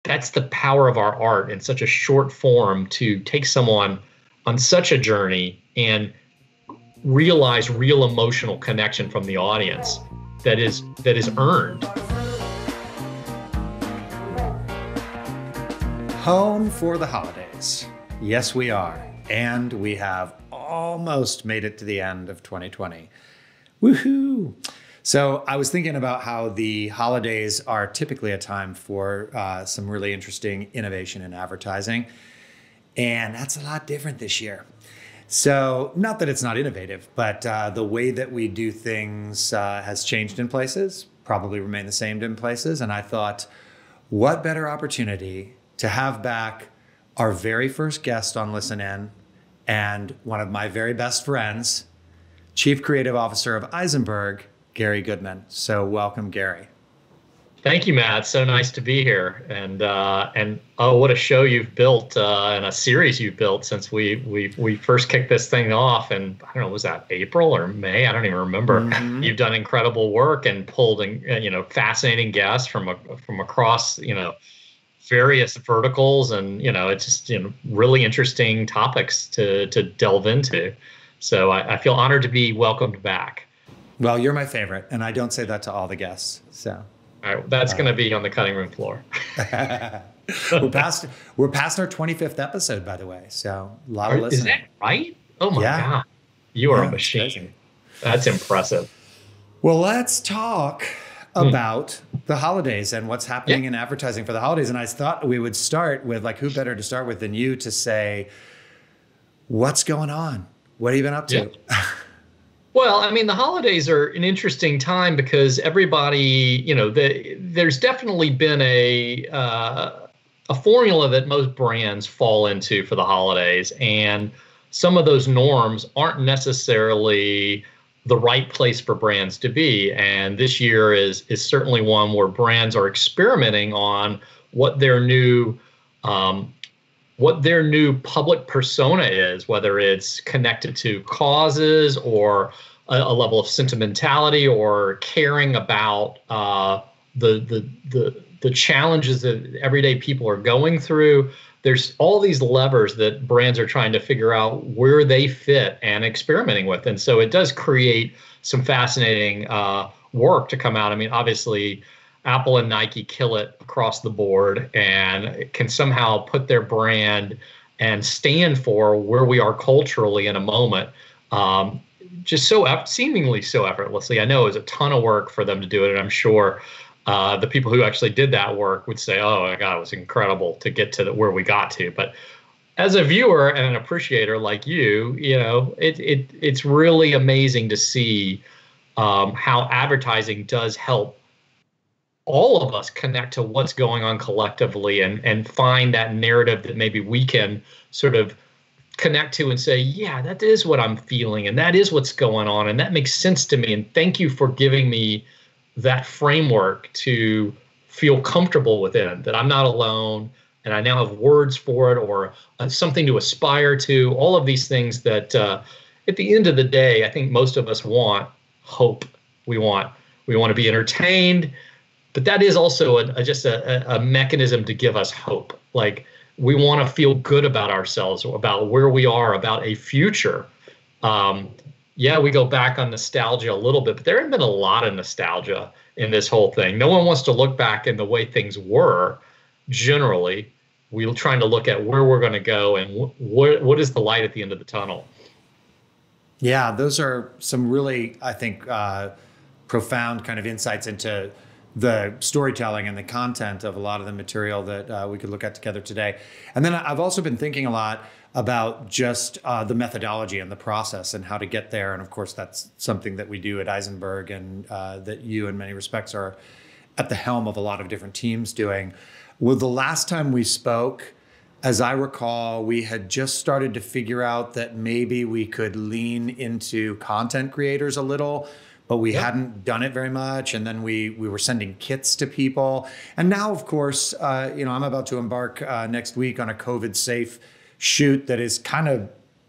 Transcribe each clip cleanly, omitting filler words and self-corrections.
that's the power of our art in such a short form to take someone on such a journey and realize real emotional connection from the audience that is earned. Home for the holidays. Yes, we are. And we have almost made it to the end of 2020. Woohoo! So I was thinking about how the holidays are typically a time for some really interesting innovation in advertising. And that's a lot different this year. So not that it's not innovative, but the way that we do things has changed in places, probably remain the same in places. And I thought, what better opportunity to have back our very first guest on Listen In and one of my very best friends, Chief Creative Officer of Eisenberg, Gary Goodman. So welcome, Gary. Thank you, Matt. So nice to be here, and oh, what a show you've built and a series you've built since we first kicked this thing off. And I don't know, was that April or May? I don't even remember. Mm-hmm. You've done incredible work and pulled in, fascinating guests from across various verticals, and it's just really interesting topics to delve into. So I feel honored to be welcomed back. Well, you're my favorite, and I don't say that to all the guests. So. All right, that's going to be on the cutting room floor. We're past our 25th episode, by the way. So a lot of listening. Is that right? Oh my God. You are a machine. That's impressive. Well, let's talk about the holidays and what's happening in advertising for the holidays. And I thought we would start with, who better to start with than you to say, what's going on? What have you been up to? Yeah. Well, I mean, the holidays are an interesting time because everybody, there's definitely been a formula that most brands fall into for the holidays, and some of those norms aren't necessarily the right place for brands to be. And this year is certainly one where brands are experimenting on what their new public persona is, whether it's connected to causes or a level of sentimentality or caring about the challenges that everyday people are going through. There's all these levers that brands are trying to figure out where they fit and experimenting with. And so it does create some fascinating work to come out. I mean, obviously, Apple and Nike kill it across the board and can somehow put their brand and stand for where we are culturally in a moment, just seemingly so effortlessly. I know it was a ton of work for them to do it, and I'm sure the people who actually did that work would say, "Oh my God, it was incredible to get to where we got to." But as a viewer and an appreciator like you, it's really amazing to see how advertising does help all of us connect to what's going on collectively and find that narrative that maybe we can sort of connect to and say, yeah, that is what I'm feeling and that is what's going on and that makes sense to me. And thank you for giving me that framework to feel comfortable within, that I'm not alone and I now have words for it or something to aspire to. All of these things that at the end of the day, I think most of us want hope. We want to be entertained. But that is also just a mechanism to give us hope. Like we want to feel good about ourselves, about where we are, about a future. We go back on nostalgia a little bit, but there has been a lot of nostalgia in this whole thing. No one wants to look back in the way things were. Generally, we're trying to look at where we're going to go and what is the light at the end of the tunnel. Yeah, those are some really, I think, profound kind of insights into the storytelling and the content of a lot of the material that we could look at together today. And then I've also been thinking a lot about just the methodology and the process and how to get there. And of course, that's something that we do at Eisenberg and that you in many respects are at the helm of a lot of different teams doing. Well, the last time we spoke, as I recall, we had just started to figure out that maybe we could lean into content creators a little, but we hadn't done it very much. And then we were sending kits to people. And now, of course, I'm about to embark next week on a COVID safe shoot that is kind of,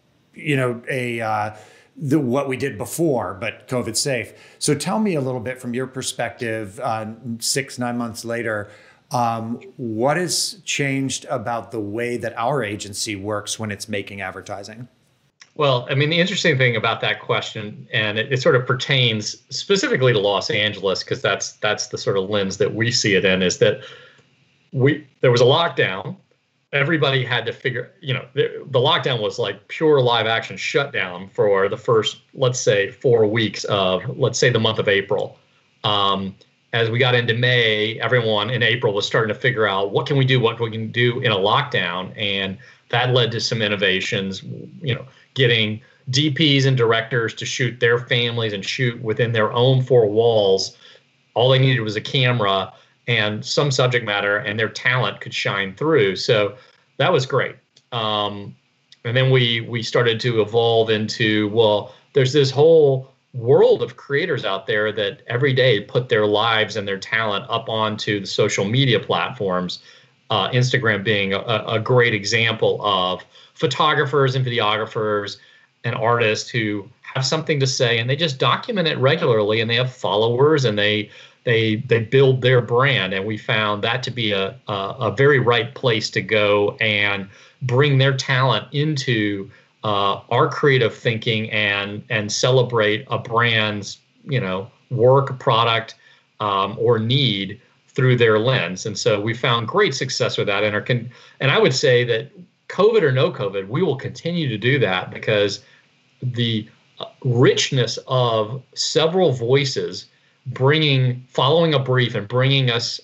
what we did before, but COVID safe. So tell me a little bit from your perspective, 6-9 months later, What has changed about the way that our agency works when it's making advertising? Well, I mean, the interesting thing about that question, and it sort of pertains specifically to Los Angeles, because that's the sort of lens that we see it in, is that there was a lockdown. Everybody had to figure, the lockdown was like pure live action shutdown for the first, let's say, 4 weeks of, let's say, the month of April. As we got into May, everyone in April was starting to figure out what can we do in a lockdown, and that led to some innovations, getting DPs and directors to shoot their families and shoot within their own four walls. All they needed was a camera and some subject matter, and their talent could shine through. So that was great. And then we started to evolve into, well, there's this whole world of creators out there that every day put their lives and their talent up onto the social media platforms. Instagram being a great example of photographers and videographers and artists who have something to say, and they just document it regularly, and they have followers, and they build their brand. And we found that to be a very right place to go and bring their talent into our creative thinking and celebrate a brand's work, product, or need through their lens. And so we found great success with that. And I would say that COVID or no COVID, we will continue to do that, because the richness of several voices following a brief and bringing us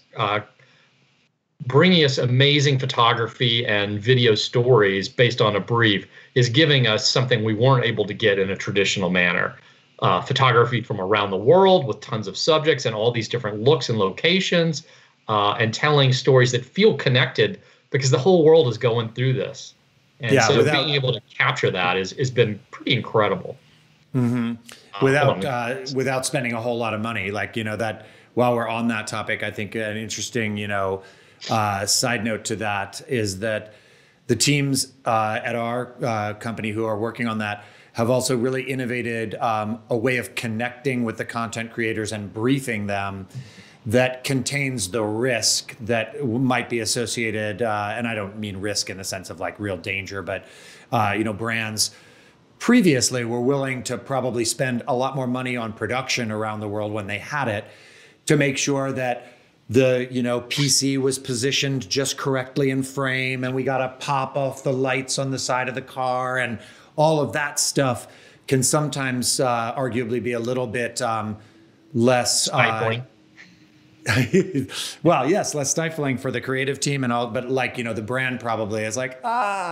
amazing photography and video stories based on a brief is giving us something we weren't able to get in a traditional manner. Photography from around the world with tons of subjects and all these different looks and locations, and telling stories that feel connected because the whole world is going through this. And so being able to capture that has been pretty incredible. Mm-hmm. Without spending a whole lot of money, that. While we're on that topic, I think an interesting, side note to that is that the teams at our company who are working on that have also really innovated a way of connecting with the content creators and briefing them that contains the risk that might be associated, and I don't mean risk in the sense of like real danger, but brands previously were willing to probably spend a lot more money on production around the world when they had it, to make sure that the PC was positioned just correctly in frame, and we got to pop off the lights on the side of the car, and all of that stuff can sometimes arguably be a little bit less stifling. Well, yes, less stifling for the creative team and all, but the brand probably is like,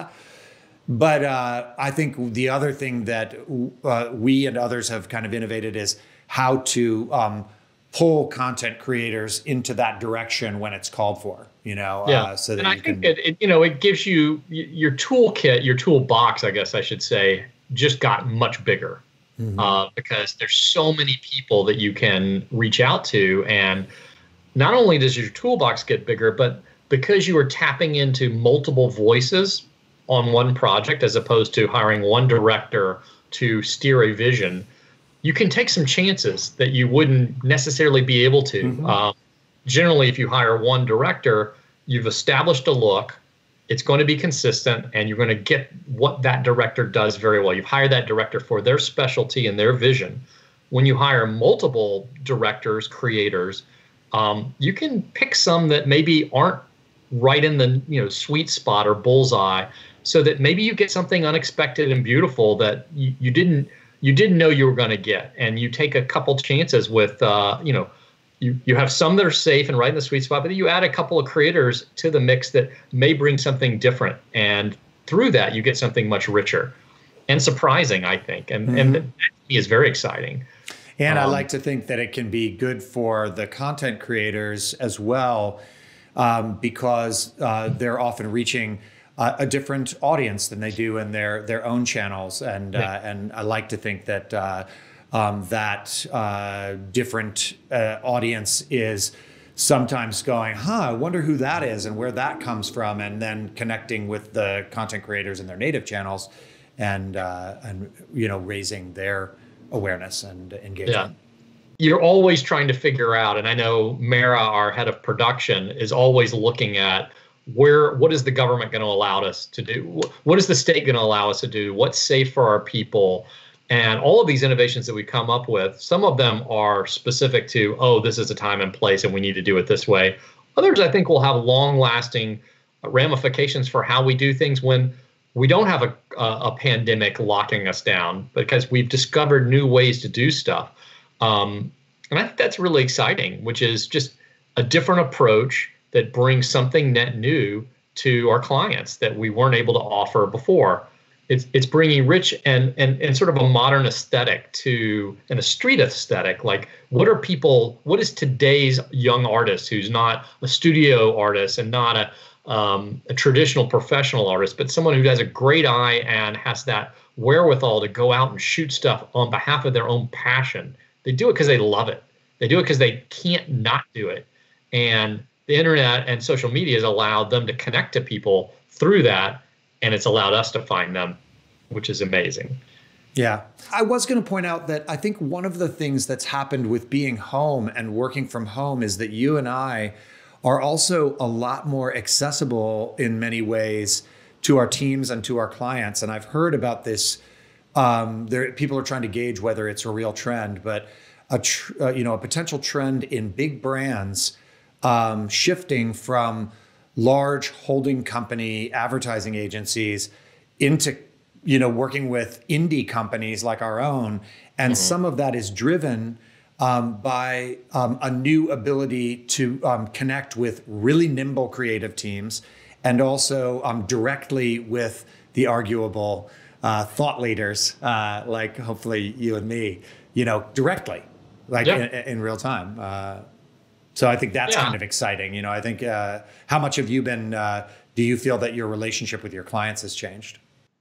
But I think the other thing that we and others have kind of innovated is how to pull content creators into that direction when it's called for, so that and I think it gives you your toolkit, your toolbox, I guess I should say, just got much bigger, because there's so many people that you can reach out to. And not only does your toolbox get bigger, but because you are tapping into multiple voices on one project, as opposed to hiring one director to steer a vision, you can take some chances that you wouldn't necessarily be able to. Generally, if you hire one director, you've established a look, it's going to be consistent, and you're going to get what that director does very well. You've hired that director for their specialty and their vision. When you hire multiple directors, creators, you can pick some that maybe aren't right in the sweet spot or bullseye, so that maybe you get something unexpected and beautiful that you didn't know you were going to get. And you take a couple chances with, you have some that are safe and right in the sweet spot, but then you add a couple of creators to the mix that may bring something different. And through that, you get something much richer and surprising, I think. And that to me is very exciting. And I like to think that it can be good for the content creators as well, because they're often reaching a different audience than they do in their own channels, and I like to think that different audience is sometimes going, I wonder who that is and where that comes from, and then connecting with the content creators in their native channels, and raising their awareness and engagement. you're always trying to figure out, and I know Mara, our head of production, is always looking at what is the government going to allow us to do? What is the state going to allow us to do? What's safe for our people? And all of these innovations that we come up with, some of them are specific to, oh, this is a time and place and we need to do it this way. Others, I think, will have long-lasting ramifications for how we do things when we don't have a pandemic locking us down, because we've discovered new ways to do stuff. And I think that's really exciting, which is just a different approach that brings something net new to our clients that we weren't able to offer before. It's bringing rich and sort of a modern aesthetic to, and a street aesthetic. Like, what is today's young artist who's not a studio artist and not a traditional professional artist, but someone who has a great eye and has that wherewithal to go out and shoot stuff on behalf of their own passion. They do it because they love it. They do it because they can't not do it. And the internet and social media has allowed them to connect to people through that, and it's allowed us to find them, which is amazing. Yeah. I was going to point out that I think one of the things that's happened with being home and working from home is that you and I are also a lot more accessible in many ways to our teams and to our clients. And I've heard about this. People are trying to gauge whether it's a real trend, but a potential trend in big brands shifting from large holding company advertising agencies into, working with indie companies like our own. And some of that is driven by a new ability to connect with really nimble creative teams, and also directly with the arguable thought leaders, like hopefully you and me, directly, like in real time. So I think that's kind of exciting. I think how much have you been, do you feel that your relationship with your clients has changed?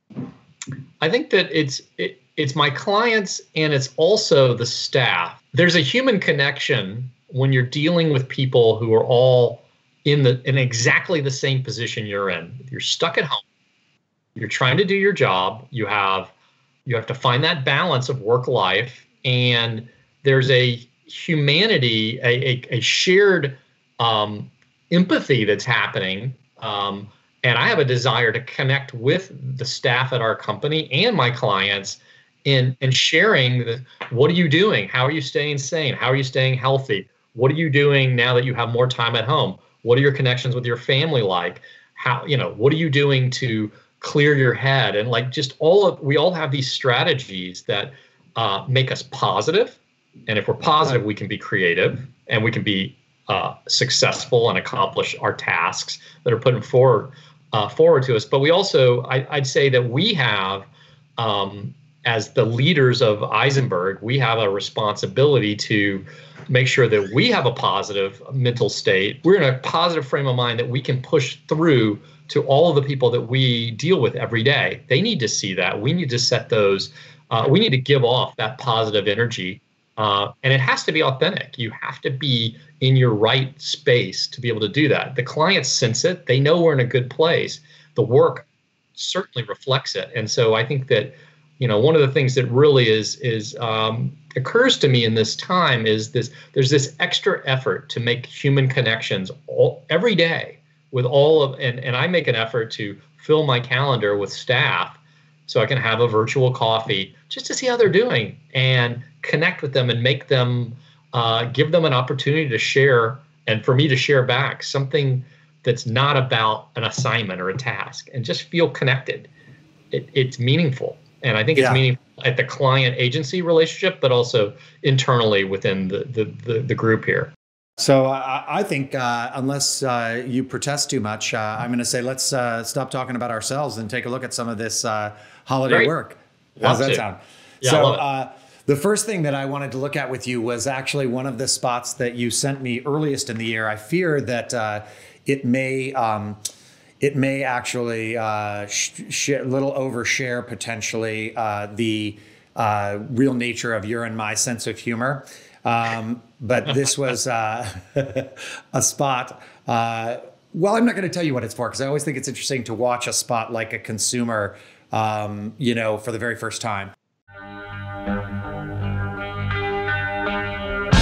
I think that it's my clients, and it's also the staff. There's a human connection when you're dealing with people who are all in exactly the same position you're in. You're stuck at home. You're trying to do your job. You have to find that balance of work life, and there's a humanity, a shared empathy that's happening. And I have a desire to connect with the staff at our company and my clients in sharing what are you doing? How are you staying sane? How are you staying healthy? What are you doing now that you have more time at home? What are your connections with your family like? What are you doing to clear your head? And like, we all have these strategies that make us positive. And if we're positive, we can be creative and we can be successful and accomplish our tasks that are put forward to us. But we also, I'd say that we have, as the leaders of Eisenberg, we have a responsibility to make sure that we have a positive mental state. We're in a positive frame of mind that we can push through to all of the people that we deal with every day. They need to see that. We need to set those, we need to give off that positive energy. And it has to be authentic. You have to be in your right space to be able to do that. The clients sense it. They know we're in a good place. The work certainly reflects it. And so I think that, one of the things that really occurs to me in this time is there's this extra effort to make human connections every day with and I make an effort to fill my calendar with staff so I can have a virtual coffee just to see how they're doing and connect with them and make them, give them an opportunity to share, and for me to share back something that's not about an assignment or a task, and just feel connected. It's meaningful. And I think it's meaningful at the client agency relationship, but also internally within the group here. So I think unless you protest too much, I'm going to say let's stop talking about ourselves and take a look at some of this holiday work. How's that sound? Yeah, so the first thing that I wanted to look at with you was actually one of the spots that you sent me earliest in the year. I fear that it may actually little overshare potentially the real nature of your and my sense of humor. But this was a spot. Well, I'm not going to tell you what it's for, because I always think it's interesting to watch a spot like a consumer, for the very first time.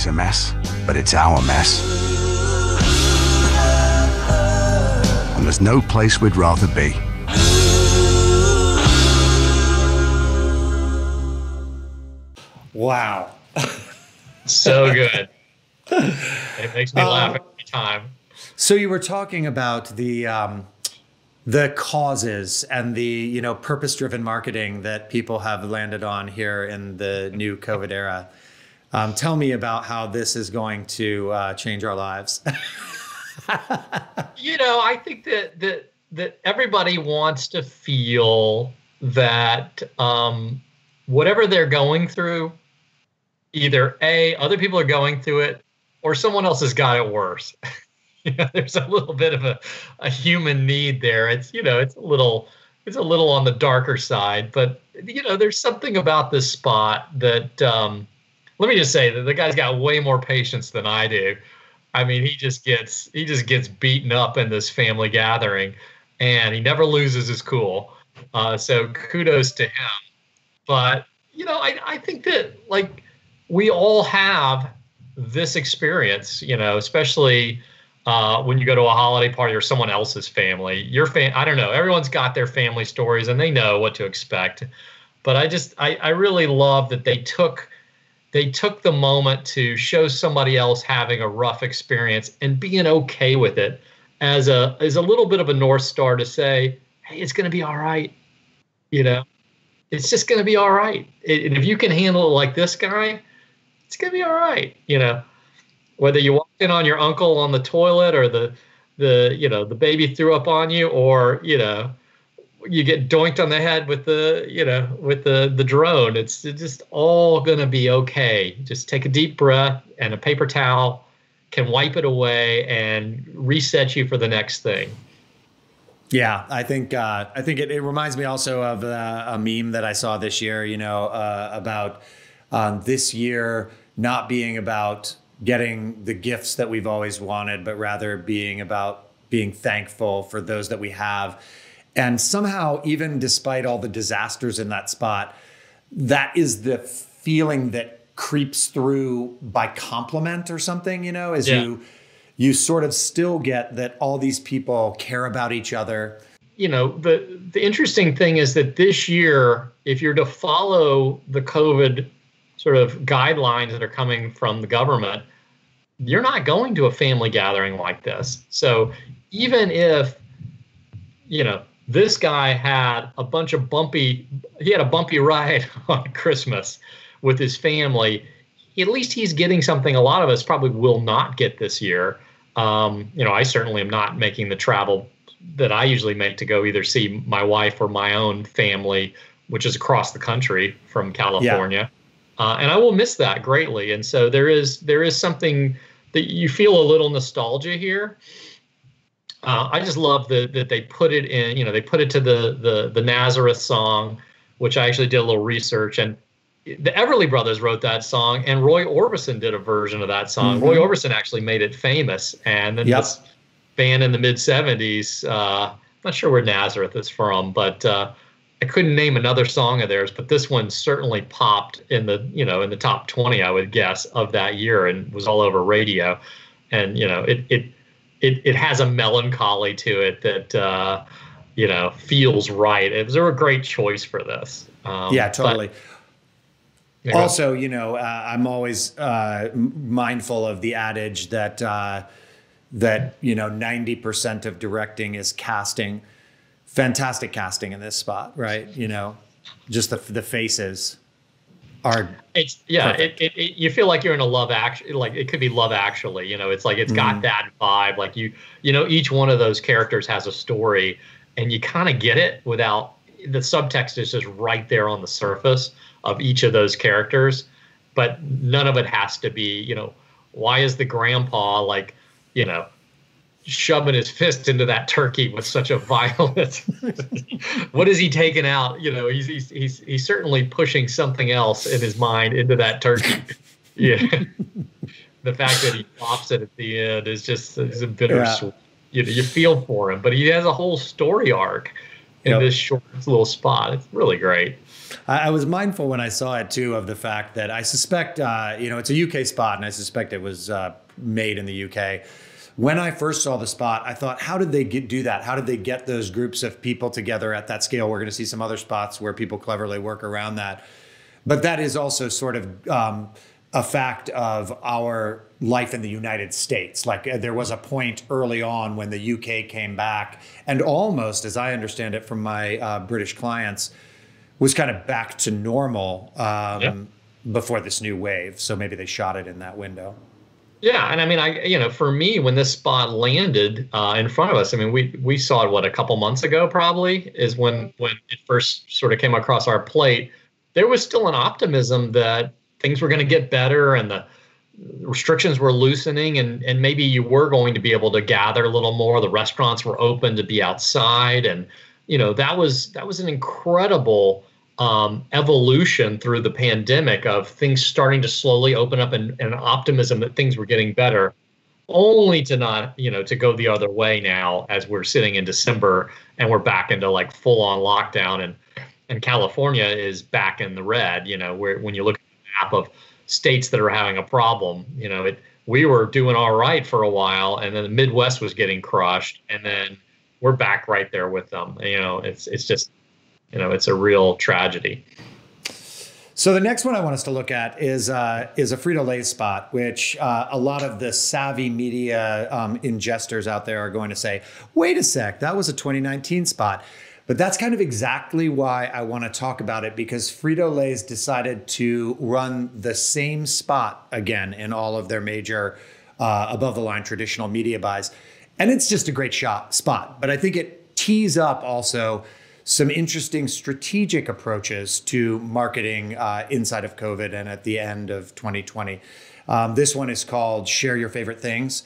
always a mess, but it's our mess. And there's no place we'd rather be. Wow. So good. It makes me laugh every time. So you were talking about the causes and the purpose-driven marketing that people have landed on here in the new COVID era. Tell me about how this is going to change our lives. I think that everybody wants to feel that whatever they're going through, either other people are going through it, or someone else has got it worse. There's a little bit of a human need there. It's a little on the darker side, but there's something about this spot that let me just say that the guy's got way more patience than I do. I mean, he just gets beaten up in this family gathering, and he never loses his cool. So kudos to him. But I think that we all have this experience, especially when you go to a holiday party or someone else's family. I don't know. Everyone's got their family stories and they know what to expect. But I really love that they took the moment to show somebody else having a rough experience and being okay with it as a little bit of a North Star to say, hey, it's going to be all right. It's just going to be all right. And if you can handle it like this guy, it's going to be all right. Whether you walked in on your uncle on the toilet, or the baby threw up on you, or, you get doinked on the head with the drone. It's just all going to be okay. Just take a deep breath, and a paper towel can wipe it away and reset you for the next thing. Yeah, I think it reminds me also of a meme that I saw this year, about this year not being about getting the gifts that we've always wanted, but rather being about being thankful for those that we have. And somehow, even despite all the disasters in that spot, that is the feeling that creeps through by compliment or something, you sort of still get that all these people care about each other. The interesting thing is that this year, if you're to follow the COVID sort of guidelines that are coming from the government, you're not going to a family gathering like this. So even if, this guy had a bumpy ride on Christmas with his family, at least he's getting something a lot of us probably will not get this year. I certainly am not making the travel that I usually make to go either see my wife or my own family, which is across the country from California. Yeah. And I will miss that greatly. And so there is something that you feel a little nostalgia here. I just love that they put it in, they put it to the Nazareth song, which I actually did a little research, and the Everly Brothers wrote that song, and Roy Orbison did a version of that song. Mm-hmm. Roy Orbison actually made it famous, and then this band in the mid '70s, not sure where Nazareth is from, but I couldn't name another song of theirs, but this one certainly popped in the top 20, I would guess, of that year, and was all over radio. And it has a melancholy to it that feels right. It was a great choice for this. Yeah, totally. Also, I'm always mindful of the adage that 90% of directing is casting. Fantastic casting in this spot, right? Just the faces are. You feel like you're in a Love Actually, like it could be Love Actually. It's like it's got that vibe. Like each one of those characters has a story, and you kind of get it without the subtext is just right there on the surface of each of those characters, but none of it has to be, why is the grandpa shoving his fist into that turkey with such a violence? What is he taking out? He's certainly pushing something else in his mind into that turkey. Yeah. The fact that he pops it at the end is a bittersweet. You feel for him, but he has a whole story arc in this short little spot. It's really great. I was mindful when I saw it too of the fact that I suspect, it's a UK spot, and I suspect it was made in the UK. When I first saw the spot, I thought, how did they do that? How did they get those groups of people together at that scale? We're going to see some other spots where people cleverly work around that. But that is also sort of a fact of our life in the United States. Like there was a point early on when the UK came back and almost, as I understand it from my British clients, was kind of back to normal before this new wave. So maybe they shot it in that window. Yeah, and I mean, for me, when this spot landed in front of us, I mean, we saw it, a couple months ago, probably, is when it first sort of came across our plate. There was still an optimism that things were going to get better and the restrictions were loosening, and maybe you were going to be able to gather a little more. The restaurants were open to be outside, and that was an incredible evolution through the pandemic of things starting to slowly open up and optimism that things were getting better, only to not, to go the other way now as we're sitting in December and we're back into like full on lockdown, and California is back in the red, where when you look at the map of states that are having a problem, we were doing all right for a while, and then the Midwest was getting crushed, and then we're back right there with them. It's just, it's a real tragedy. So the next one I want us to look at is a Frito-Lay spot, which a lot of the savvy media ingesters out there are going to say, wait a sec, that was a 2019 spot. But that's kind of exactly why I want to talk about it, because Frito-Lay's decided to run the same spot again in all of their major above-the-line traditional media buys. And it's just a great spot. But I think it tees up also some interesting strategic approaches to marketing inside of COVID and at the end of 2020. This one is called Share Your Favorite Things.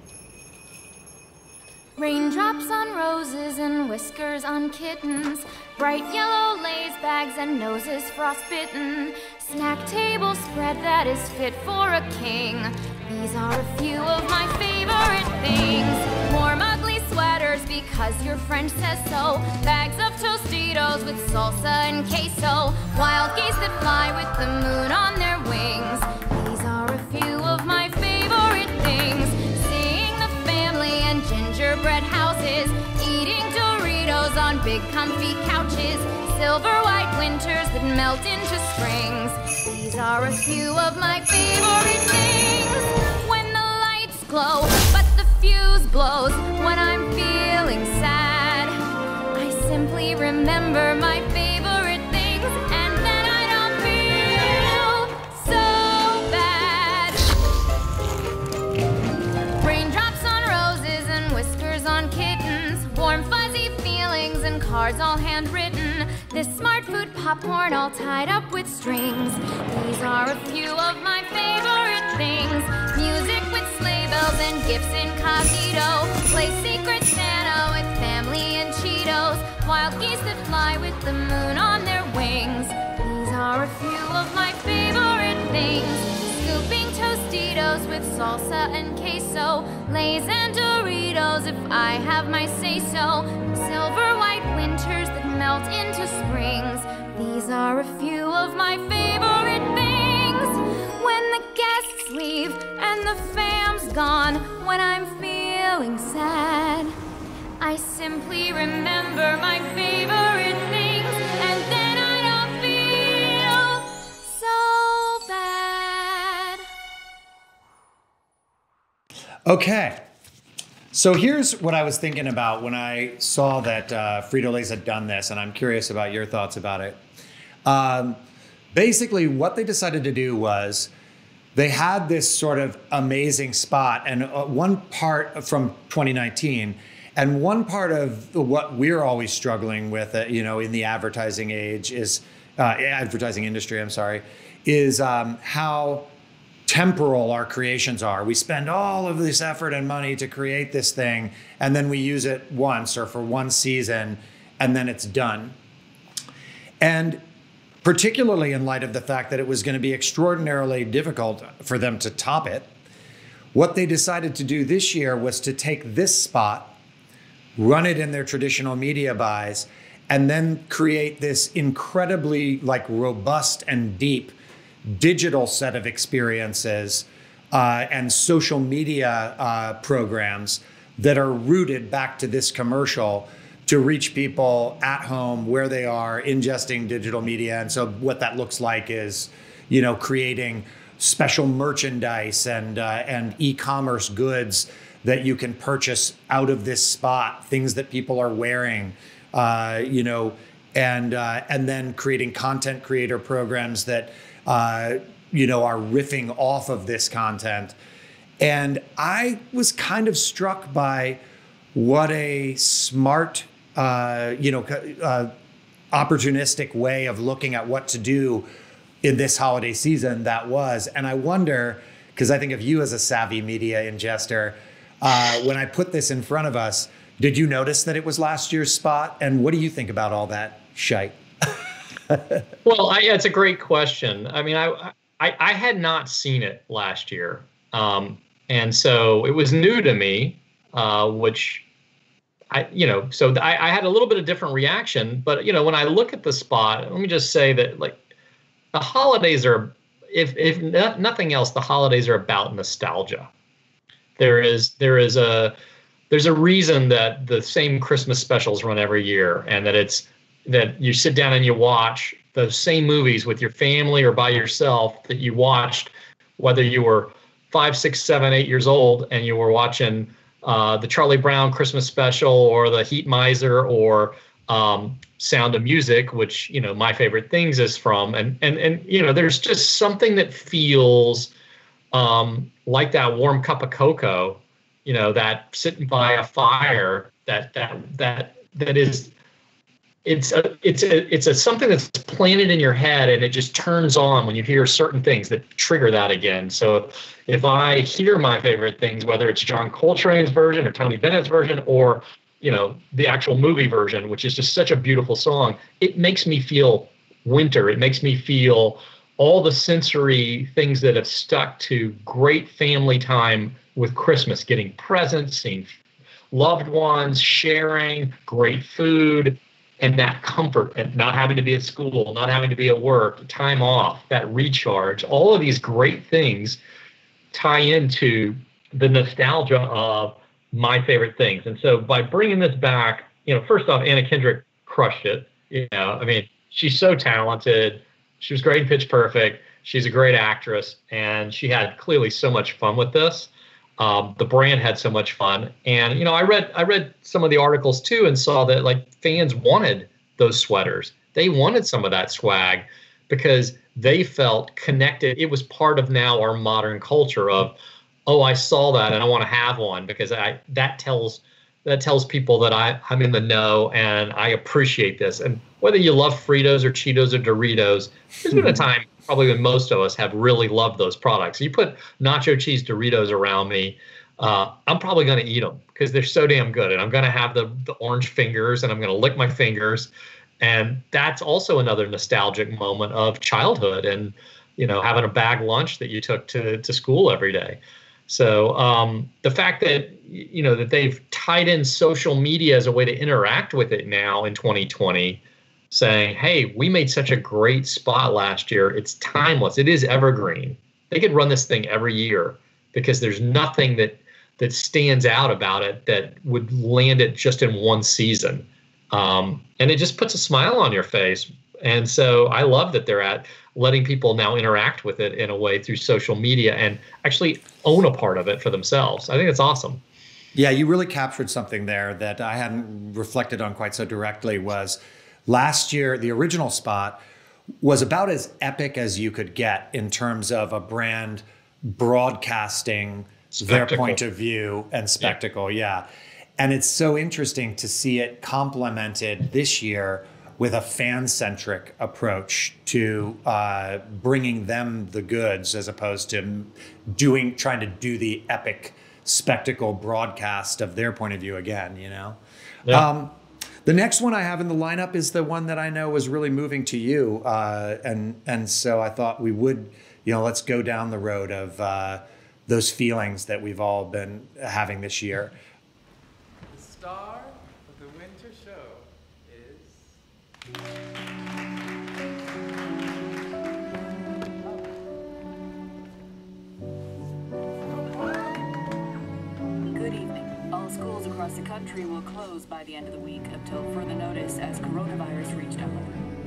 Raindrops on roses and whiskers on kittens, bright yellow Lay's bags and noses frostbitten, snack table spread that is fit for a king. These are a few of my favorite things. Warm ugly sweaters because your friend says so, bags of Tostitos with salsa and queso, wild geese that fly with the moon on their wings. These are a few of my favorite things. Seeing the family and gingerbread houses, eating Doritos on big comfy couches, silver white winters that melt into springs. These are a few of my favorite things. When the lights glow, but the fuse blows. When I'm feeling sad, I simply remember my favorite things, and then I don't feel so bad. Raindrops on roses and whiskers on kittens, warm fuzzy feelings and cards all handwritten, this smart food popcorn all tied up with strings. These are a few of my favorite things. Music with sleigh bells and gifts incognito, play Secret Santa with family and Cheetos, wild geese that fly with the moon on their wings. These are a few of my favorite things. Scooping Tostitos with salsa and queso, Lay's and Doritos if I have my say-so, silver white winters that melt into springs. These are a few of my favorite things. When the guests leave and the fam's gone, when I'm feeling sad, I simply remember my favorite things, and then I don't feel so bad. Okay. So here's what I was thinking about when I saw that Frito-Lay's had done this, and I'm curious about your thoughts about it. Basically, what they decided to do was they had this sort of amazing spot, and one part from 2019, and one part of what we're always struggling with, in the advertising age is advertising industry. I'm sorry, is how temporal our creations are. We spend all of this effort and money to create this thing, and then we use it once or for one season, and then it's done. And particularly in light of the fact that it was going to be extraordinarily difficult for them to top it, what they decided to do this year was to take this spot, run it in their traditional media buys, and then create this incredibly like robust and deep digital set of experiences and social media programs that are rooted back to this commercial to reach people at home where they are ingesting digital media. And so what that looks like is, you know, creating special merchandise and e-commerce goods that you can purchase out of this spot, things that people are wearing, you know, and then creating content creator programs that, you know, are riffing off of this content. And I was kind of struck by what a smart, you know, opportunistic way of looking at what to do in this holiday season that was. And I wonder, because I think of you as a savvy media ingester, when I put this in front of us, did you notice that it was last year's spot? And what do you think about all that shite? Well, it's a great question. I mean, I had not seen it last year. And so it was new to me, which you know, so I had a little bit of different reaction. But, you know, when I look at the spot, let me just say that, like, the holidays are, if nothing else, the holidays are about nostalgia. There's a reason that the same Christmas specials run every year, and that you sit down and you watch those same movies with your family or by yourself that you watched, whether you were 5, 6, 7, 8 years old and you were watching the Charlie Brown Christmas special or the Heat Miser or Sound of Music, which, you know, My Favorite Things is from. And you know, there's just something that feels like that warm cup of cocoa, you know, that sitting by a fire that is, it's something that's planted in your head, and it just turns on when you hear certain things that trigger that again. So if I hear My Favorite Things, whether it's John Coltrane's version or Tony Bennett's version, or, you know, the actual movie version, which is just such a beautiful song, it makes me feel winter. It makes me feel all the sensory things that have stuck to great family time with Christmas, getting presents, seeing loved ones, sharing great food, and that comfort, and not having to be at school, not having to be at work, time off, that recharge. All of these great things tie into the nostalgia of My Favorite Things. And so by bringing this back, you know, first off, Anna Kendrick crushed it. You know, I mean, she's so talented. She was great in Pitch Perfect. She's a great actress, and she had clearly so much fun with this. The brand had so much fun. And, you know, I read some of the articles too and saw that, like, fans wanted those sweaters. They wanted some of that swag because they felt connected. It was part of now our modern culture of, oh, I saw that and I want to have one, because that tells people that I'm in the know and I appreciate this. And whether you love Fritos or Cheetos or Doritos, there's been a time probably when most of us have really loved those products. You put nacho cheese Doritos around me, I'm probably going to eat them because they're so damn good. And I'm going to have the orange fingers, and I'm going to lick my fingers. And that's also another nostalgic moment of childhood and, you know, having a bag lunch that you took to school every day. So the fact that, you know, that they've tied in social media as a way to interact with it now in 2020, saying, hey, we made such a great spot last year. It's timeless. It is evergreen. They could run this thing every year because there's nothing that stands out about it that would land it just in one season. And it just puts a smile on your face. And so I love that they're letting people now interact with it in a way through social media and actually own a part of it for themselves. I think it's awesome. Yeah, you really captured something there that I hadn't reflected on quite so directly. Was last year, the original spot was about as epic as you could get in terms of a brand broadcasting their point of view and spectacle. Yeah. And it's so interesting to see it complemented this year with a fan-centric approach to bringing them the goods, as opposed to trying to do the epic spectacle broadcast of their point of view again, you know? Yeah. The next one I have in the lineup is the one that I know was really moving to you. And so I thought we would, you know, let's go down the road of those feelings that we've all been having this year. The star of the winter show is Good evening. All schools across the country will close by the end of the week until further notice as coronavirus reached out.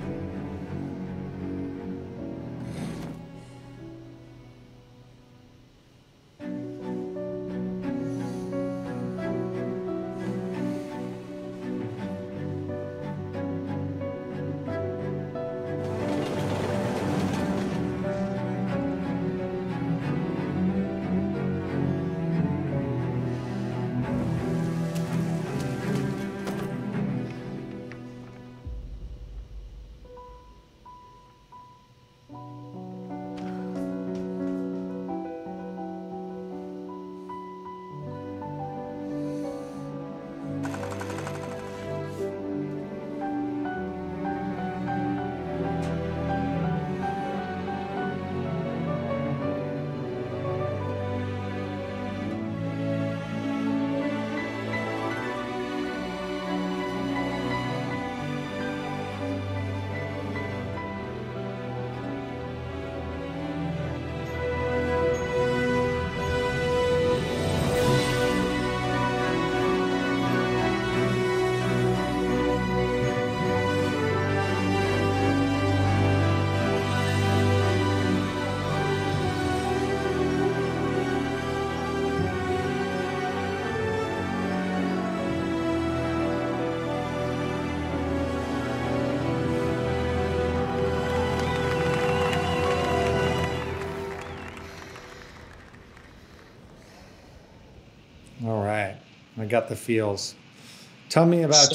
All right. I got the feels. Tell me about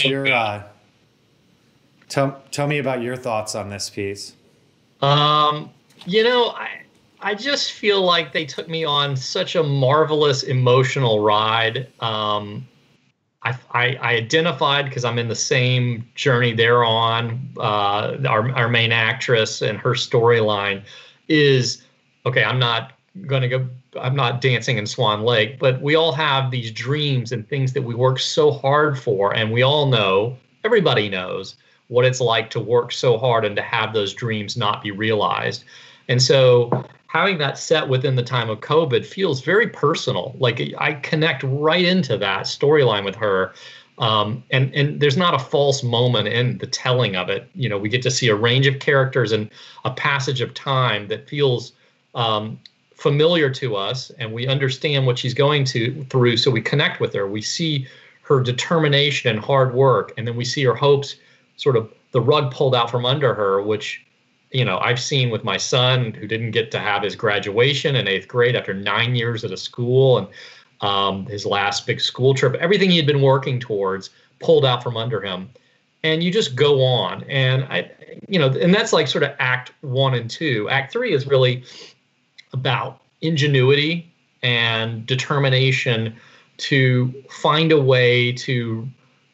tell me about your thoughts on this piece. You know, I just feel like they took me on such a marvelous emotional ride. I identified because I'm in the same journey they're on. Our main actress and her storyline is, okay, I'm not dancing in Swan Lake, but we all have these dreams and things that we work so hard for. And we all know, everybody knows what it's like to work so hard and to have those dreams not be realized. And so having that set within the time of COVID feels very personal. Like I connect right into that storyline with her. And there's not a false moment in the telling of it. You know, we get to see a range of characters and a passage of time that feels familiar to us, and we understand what she's going through, so we connect with her. We see her determination and hard work, and then we see her hopes, sort of the rug pulled out from under her, which, you know, I've seen with my son, who didn't get to have his graduation in 8th grade after 9 years at a school, and his last big school trip, everything he had been working towards pulled out from under him. And you just go on. And and that's like sort of act 1 and 2. Act 3 is really about ingenuity and determination to find a way to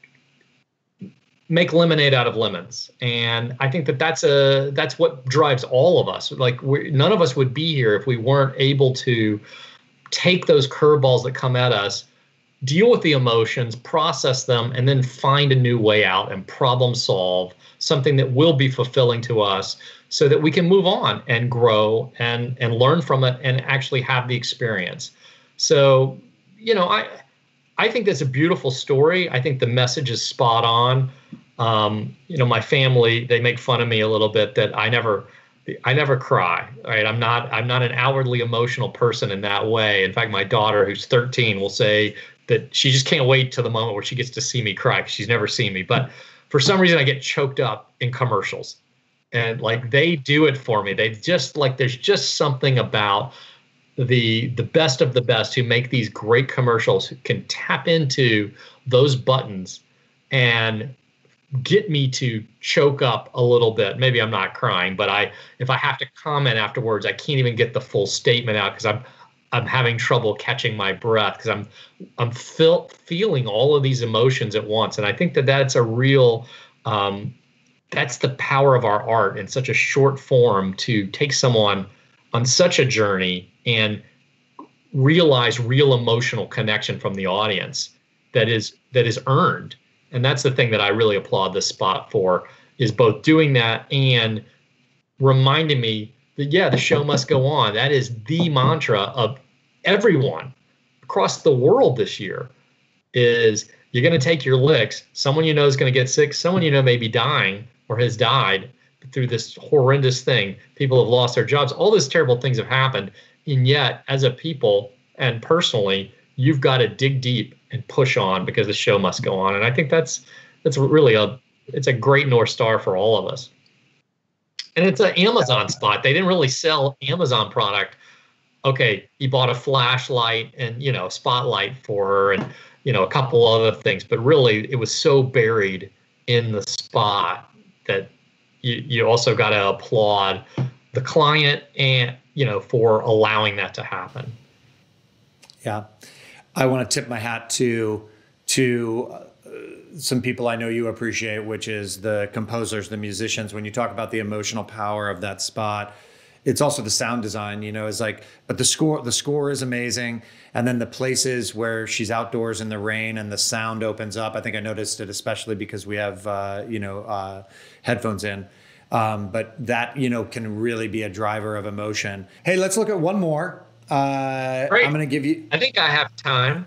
make lemonade out of lemons. And I think that's what drives all of us. Like none of us would be here if we weren't able to take those curveballs that come at us, deal with the emotions, process them, and then find a new way out and problem solve something that will be fulfilling to us, so that we can move on and grow and learn from it and actually have the experience. So, you know, I think that's a beautiful story. I think the message is spot on. My family, they make fun of me a little bit that I never cry. Right? I'm not an outwardly emotional person in that way. In fact, my daughter, who's 13, will say that she just can't wait till the moment where she gets to see me cry, because she's never seen me. But for some reason, I get choked up in commercials. And like they do it for me. They just like, there's just something about the best of the best who make these great commercials, who can tap into those buttons and get me to choke up a little bit. Maybe I'm not crying, but if I have to comment afterwards, I can't even get the full statement out because I'm having trouble catching my breath, because I'm feeling all of these emotions at once. And I think that's a real that's the power of our art in such a short form, to take someone on such a journey and realize real emotional connection from the audience that is earned. And that's the thing that I really applaud this spot for. is both doing that and reminding me that, yeah, the show must go on. That is the mantra of everyone across the world this year. Is you're going to take your licks. Someone you know is going to get sick. Someone you know may be dying or has died through this horrendous thing. People have lost their jobs. All these terrible things have happened. And yet, as a people and personally, you've got to dig deep and push on because the show must go on. And I think that's really it's a great North Star for all of us. And it's an Amazon spot. They didn't really sell Amazon product. Okay, he bought a flashlight and, spotlight for her and, a couple other things. But really, it was so buried in the spot that you also got to applaud the client and, for allowing that to happen. Yeah. I want to tip my hat to some people I know you appreciate, which is the composers, the musicians. When you talk about the emotional power of that spot, it's also the sound design, is like, but the score is amazing. And then the places where she's outdoors in the rain and the sound opens up. I think I noticed it, especially because we have, headphones in. But that, can really be a driver of emotion. Hey, let's look at one more. I'm going to give you. I think I have time.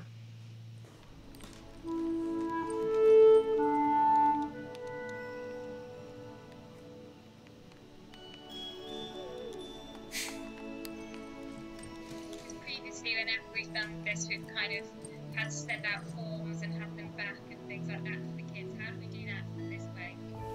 Previously, whenever we've done this, we've kind of had to send out forms and have them back and things like that for the kids. How do we do that this way?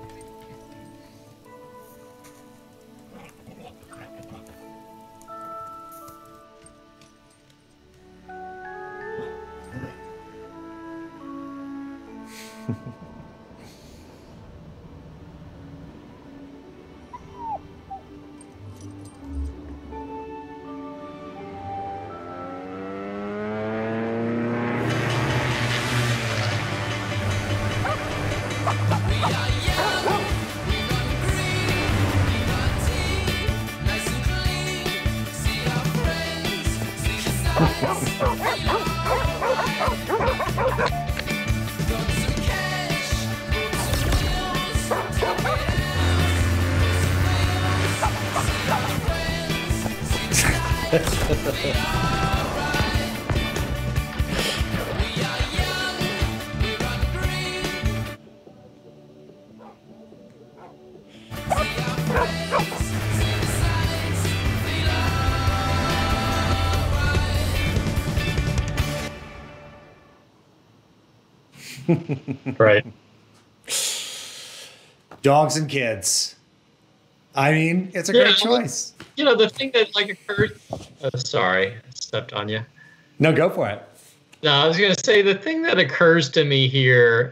Right. Dogs and kids. I mean, it's a great choice. The thing that occurred. Sorry, I stepped on you. No, go for it. No, I was going to say the thing that occurs to me here.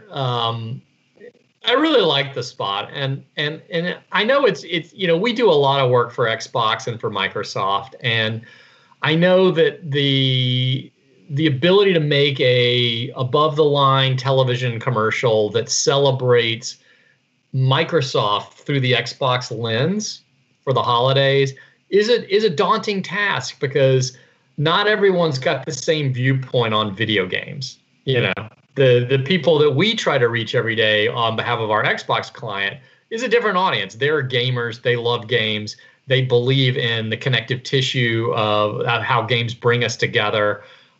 I really like the spot, and I know it's we do a lot of work for Xbox and for Microsoft, and I know that the ability to make a above the line television commercial that celebrates Microsoft through the Xbox lens for the holidays is a daunting task, because not everyone's got the same viewpoint on video games. The people that we try to reach every day on behalf of our Xbox client is a different audience. They're gamers. They love games. They believe in the connective tissue of how games bring us together.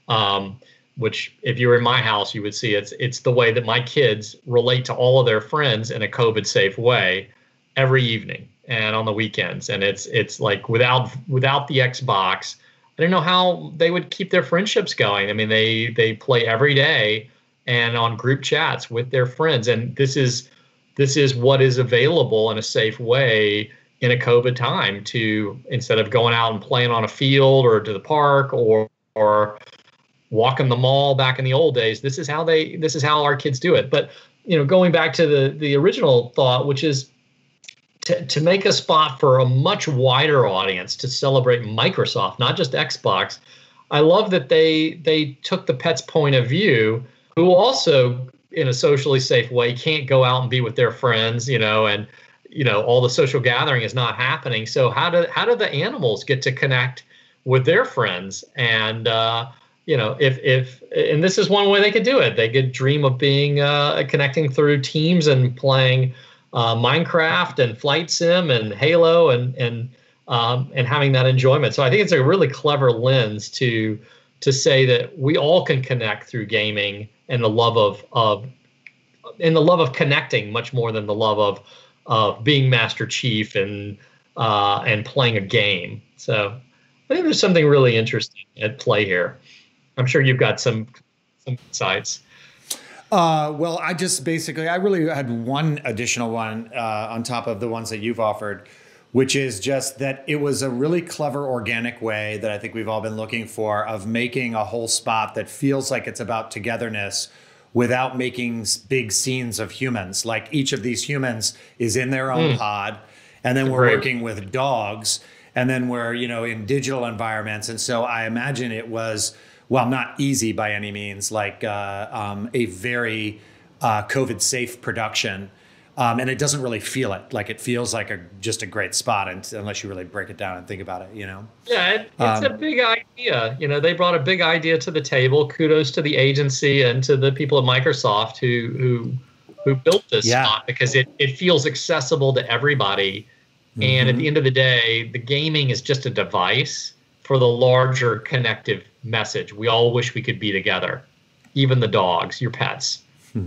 Which, if you were in my house, you would see it's the way that my kids relate to all of their friends in a COVID-safe way every evening and on the weekends. And it's like without the Xbox, I don't know how they would keep their friendships going. I mean, they play every day and on group chats with their friends, and this is what is available in a safe way in a COVID time, to instead of going out and playing on a field or to the park or walking the mall back in the old days. This is how our kids do it. But going back to the original thought, which is to make a spot for a much wider audience to celebrate Microsoft, not just Xbox. I love that they took the pet's point of view, who also in a socially safe way can't go out and be with their friends, and all the social gathering is not happening. So how do the animals get to connect with their friends? And if and this is one way they could do it. They could dream of being connecting through teams and playing Minecraft and Flight Sim and Halo and having that enjoyment. So I think it's a really clever lens to say that we all can connect through gaming and the love of connecting much more than the love of being Master Chief and playing a game. So I think there's something really interesting at play here. I'm sure you've got some insights. Well, I really had one additional one on top of the ones that you've offered, which is just that it was a really clever organic way that I think we've all been looking for of making a whole spot that feels like it's about togetherness without making big scenes of humans. Like each of these humans is in their own pod, and then we're working with dogs, and then we're, in digital environments. And so I imagine it was, well, not easy by any means, like a very COVID safe production. And it doesn't really feel it. Like it feels like just a great spot unless you really break it down and think about it, Yeah, it's a big idea. They brought a big idea to the table. Kudos to the agency and to the people at Microsoft who built this spot, because it feels accessible to everybody. And at the end of the day, the gaming is just a device for the larger connective message. We all wish we could be together, even the dogs, your pets.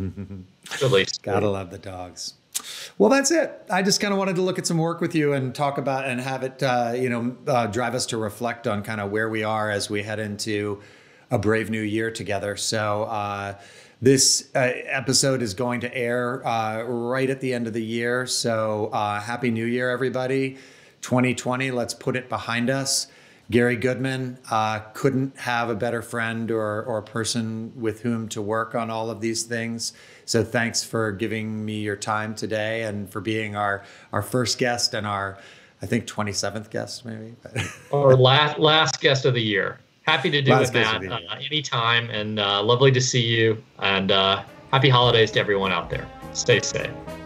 Really gotta love the dogs. Well, that's it. I just kind of wanted to look at some work with you and talk about and have it, drive us to reflect on kind of where we are as we head into a brave new year together. So this episode is going to air right at the end of the year. So Happy New Year, everybody. 2020, let's put it behind us. Gary Goodman, couldn't have a better friend or person with whom to work on all of these things. So thanks for giving me your time today and for being our first guest and our, I think, 27th guest, maybe. Or last guest of the year. Happy to do it, Matt, anytime. And lovely to see you. And happy holidays to everyone out there. Stay safe.